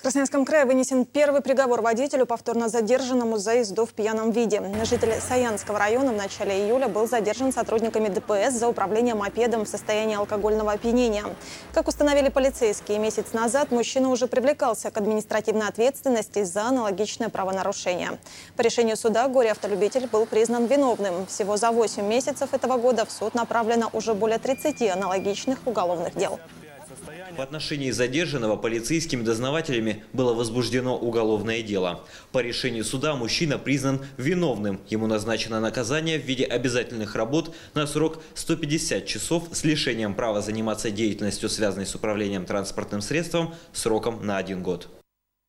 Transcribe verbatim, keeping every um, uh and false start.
В Красноярском крае вынесен первый приговор водителю, повторно задержанному за езду в пьяном виде. Житель Саянского района в начале июля был задержан сотрудниками Дэ Пэ Эс за управление мопедом в состоянии алкогольного опьянения. Как установили полицейские, месяц назад мужчина уже привлекался к административной ответственности за аналогичное правонарушение. По решению суда горе-автолюбитель был признан виновным. Всего за восемь месяцев этого года в суд направлено уже более тридцати аналогичных уголовных дел. В отношении задержанного полицейскими дознавателями было возбуждено уголовное дело. По решению суда мужчина признан виновным. Ему назначено наказание в виде обязательных работ на срок сто пятьдесят часов с лишением права заниматься деятельностью, связанной с управлением транспортным средством, сроком на один год.